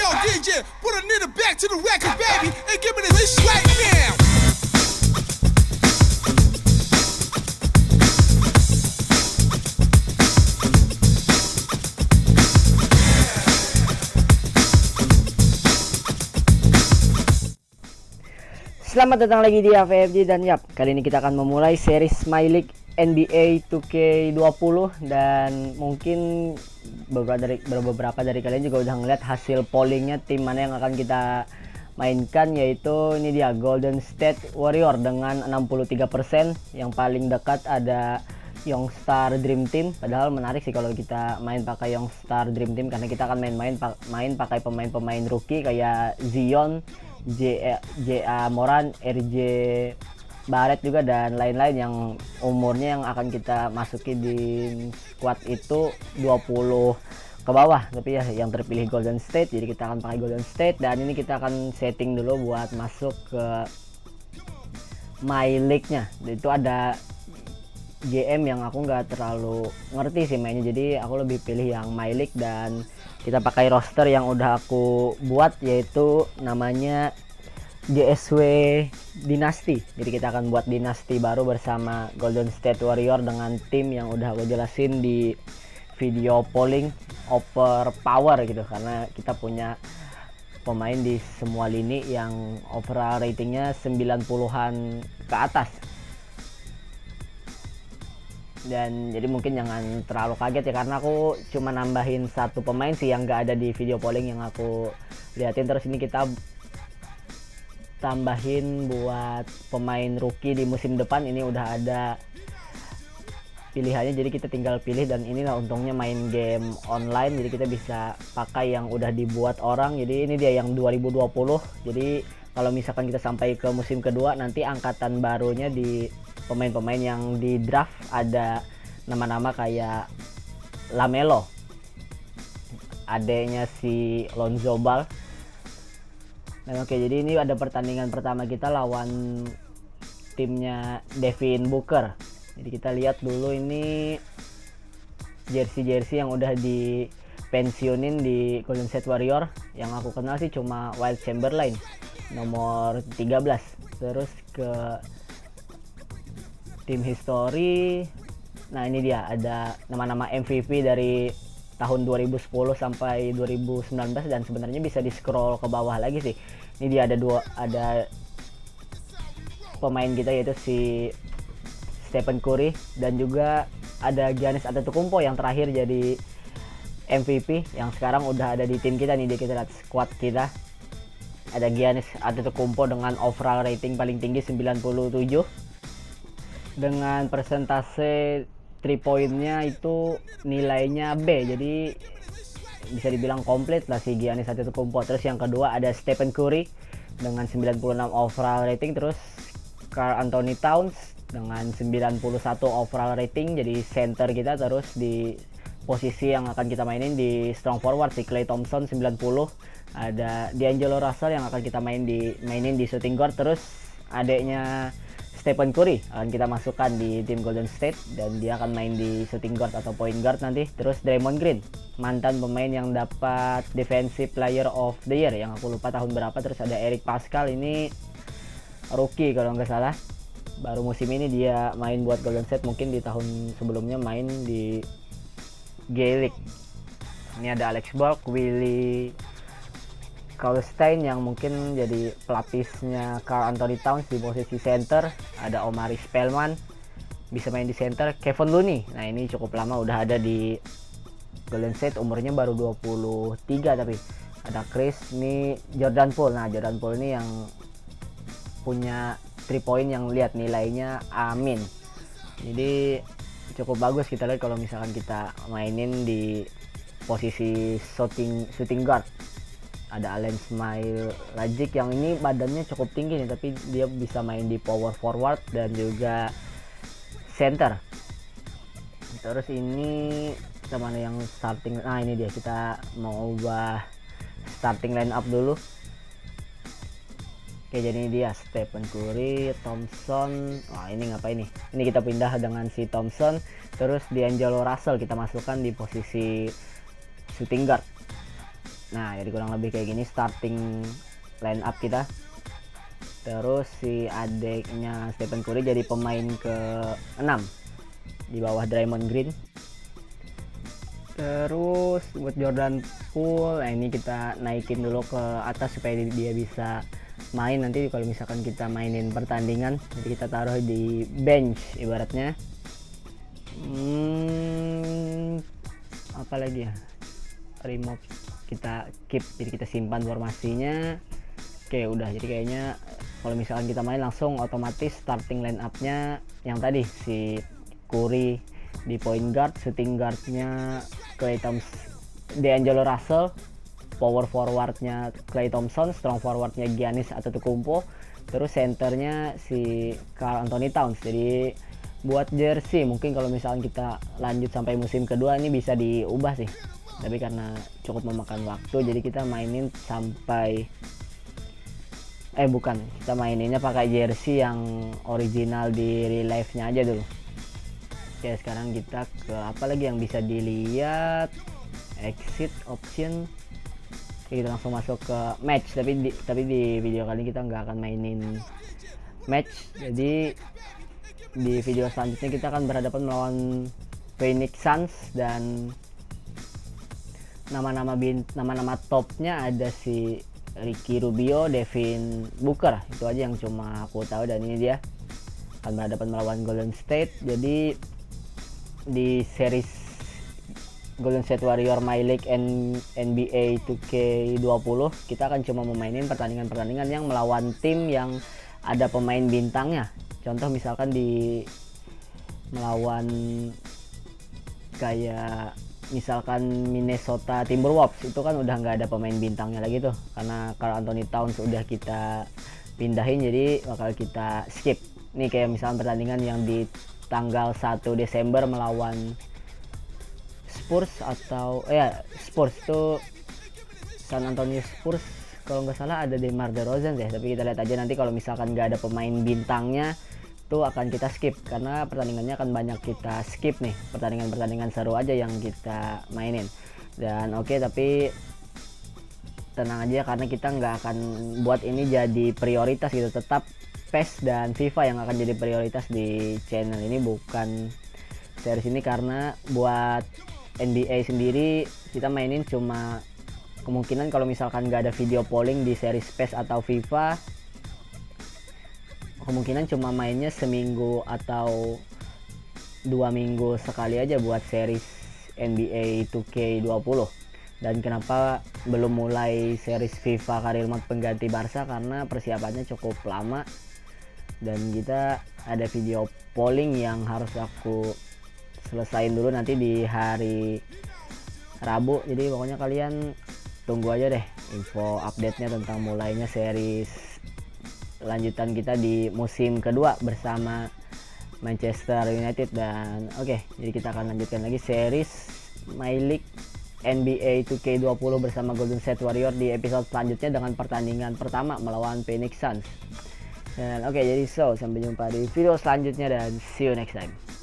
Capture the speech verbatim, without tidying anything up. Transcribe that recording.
Yo, D J, put a nigga back to the record, baby, and give me this right now. Selamat datang lagi di A V F G dan yap, kali ini kita akan memulai series My League N B A two K twenty dan mungkin beberapa dari beberapa dari kalian juga udah ngeliat hasil pollingnya tim mana yang akan kita mainkan, yaitu ini dia Golden State Warrior dengan enam puluh tiga persen. Yang paling dekat ada Youngstar Dream Team. Padahal menarik sih kalau kita main pakai Youngstar Dream Team karena kita akan main-main main pakai pemain-pemain rookie kayak Zion, J A Moran, R J Barrett juga dan lain-lain yang umurnya yang akan kita masuki di squad itu dua puluh ke bawah. Tapi ya yang terpilih Golden State, jadi kita akan pakai Golden State dan ini kita akan setting dulu buat masuk ke My League-nya. Itu ada G M yang aku nggak terlalu ngerti sih mainnya, jadi aku lebih pilih yang My League dan kita pakai roster yang udah aku buat, yaitu namanya G S W Dynasty. Jadi kita akan buat dinasti baru bersama Golden State Warrior dengan tim yang udah aku jelasin di video polling overpower gitu, karena kita punya pemain di semua lini yang overall ratingnya sembilan puluhan ke atas. Dan jadi mungkin jangan terlalu kaget ya, karena aku cuma nambahin satu pemain sih yang nggak ada di video polling yang aku liatin. Terus ini kita tambahin buat pemain rookie di musim depan, ini udah ada pilihannya, jadi kita tinggal pilih. Dan inilah untungnya main game online, jadi kita bisa pakai yang udah dibuat orang. Jadi ini dia yang dua ribu dua puluh. Jadi kalau misalkan kita sampai ke musim kedua, nanti angkatan barunya di pemain-pemain yang di draft ada nama-nama kayak LaMelo, adanya si Lonzo Ball. Nah, oke, jadi ini ada pertandingan pertama kita lawan timnya Devin Booker. Jadi kita lihat dulu ini jersey-jersey yang udah dipensiunin di Golden State Warrior. Yang aku kenal sih cuma Wilt Chamberlain nomor tiga belas. Terus ke tim history, nah ini dia ada nama-nama M V P dari tahun dua ribu sepuluh sampai dua ribu sembilan belas, dan sebenarnya bisa di scroll ke bawah lagi sih. Ini dia ada dua ada pemain kita, yaitu si Stephen Curry dan juga ada Giannis Antetokounmpo yang terakhir jadi M V P yang sekarang udah ada di tim kita nih. Di kita lihat squad kita ada Giannis Antetokounmpo dengan overall rating paling tinggi sembilan puluh tujuh dengan persentase three point-nya itu nilainya B, jadi bisa dibilang komplit lah si Giannis Antetokounmpo. Terus yang kedua ada Stephen Curry dengan sembilan puluh enam overall rating, terus Karl Anthony Towns dengan sembilan puluh satu overall rating jadi center kita. Terus di posisi yang akan kita mainin di strong forward si Klay Thompson sembilan puluh, ada D'Angelo Russell yang akan kita main di mainin di shooting guard. Terus adeknya Stephen Curry akan kita masukkan di tim Golden State dan dia akan main di shooting guard atau point guard nanti. Terus Draymond Green, mantan pemain yang dapat Defensive Player of the Year yang aku lupa tahun berapa. Terus ada Eric Pascal, ini rookie kalau nggak salah, baru musim ini dia main buat Golden State, mungkin di tahun sebelumnya main di G League. Ini ada Alex Burke, Willie Cauley-Stein yang mungkin jadi pelapisnya Karl Anthony Towns di posisi center. Ada Omari Spellman bisa main di center. Kevon Looney, nah ini cukup lama udah ada di Golden State, umurnya baru dua puluh tiga. Tapi ada Chris, ini Jordan Poole. Nah Jordan Poole ini yang punya three point yang lihat nilainya amin, jadi cukup bagus kita lihat kalau misalkan kita mainin di posisi shooting shooting guard. Ada Alen Smile Lajic yang ini badannya cukup tinggi nih, tapi dia bisa main di power forward dan juga center. Terus ini kita mana yang starting, nah ini dia, kita mau ubah starting line up dulu. Oke, jadi ini dia Stephen Curry, Thompson. Wah ini ngapain nih, ini kita pindah dengan si Thompson. Terus D'Angelo Russell kita masukkan di posisi shooting guard. Nah, jadi kurang lebih kayak gini starting line up kita. Terus si adeknya Stephen Curry jadi pemain ke enam di bawah Draymond Green. Terus buat Jordan Poole, nah ini kita naikin dulu ke atas supaya dia bisa main nanti kalau misalkan kita mainin pertandingan. Jadi kita taruh di bench ibaratnya. Hmm, apa lagi ya? Remove kita keep, jadi kita simpan formasinya. Oke, udah. Jadi kayaknya kalau misalkan kita main langsung otomatis starting line up-nya yang tadi si Curry di point guard, shooting guard-nya Klay Thompson, D'Angelo Russell, power forward-nya Klay Thompson, strong forward-nya Giannis Antetokounmpo, terus centernya si Karl Anthony Towns. Jadi buat jersey mungkin kalau misalkan kita lanjut sampai musim kedua ini bisa diubah sih, tapi karena cukup memakan waktu jadi kita mainin sampai eh bukan kita maininnya pakai jersey yang original di relive-nya aja dulu. Oke, sekarang kita ke apa lagi yang bisa dilihat, exit option. Oke, kita langsung masuk ke match, tapi di, tapi di video kali ini kita nggak akan mainin match. Jadi di video selanjutnya kita akan berhadapan melawan Phoenix Suns dan nama-nama bin nama-nama topnya ada si Ricky Rubio, Devin Booker, itu aja yang cuma aku tahu. Dan ini dia akan berhadapan melawan Golden State. Jadi di series Golden State Warrior My League N B A two K dua puluh kita akan cuma memainin pertandingan-pertandingan yang melawan tim yang ada pemain bintangnya. Contoh misalkan di melawan kayak misalkan Minnesota Timberwolves, itu kan udah nggak ada pemain bintangnya lagi tuh karena Karl Anthony Towns udah kita pindahin, jadi bakal kita skip. Nih kayak misalkan pertandingan yang di tanggal satu Desember melawan Spurs atau eh ya Spurs tuh San Antonio Spurs kalau nggak salah ada DeMar DeRozan ya, tapi kita lihat aja nanti kalau misalkan nggak ada pemain bintangnya itu akan kita skip karena pertandingannya akan banyak kita skip nih, pertandingan-pertandingan seru aja yang kita mainin. Dan oke okay, tapi tenang aja karena kita nggak akan buat ini jadi prioritas gitu, tetap P E S dan FIFA yang akan jadi prioritas di channel ini, bukan series ini. Karena buat N B A sendiri kita mainin cuma kemungkinan kalau misalkan nggak ada video polling di series P E S atau FIFA, kemungkinan cuma mainnya seminggu atau dua minggu sekali aja buat series N B A two K dua puluh. Dan kenapa belum mulai series FIFA karir mode pengganti Barca, karena persiapannya cukup lama dan kita ada video polling yang harus aku selesain dulu nanti di hari Rabu. Jadi pokoknya kalian tunggu aja deh info update-nya tentang mulainya series lanjutan kita di musim kedua bersama Manchester United. Dan oke okay, jadi kita akan lanjutkan lagi series My League N B A two K dua puluh bersama Golden State Warrior di episode selanjutnya dengan pertandingan pertama melawan Phoenix Suns. Dan oke okay, jadi so sampai jumpa di video selanjutnya dan see you next time.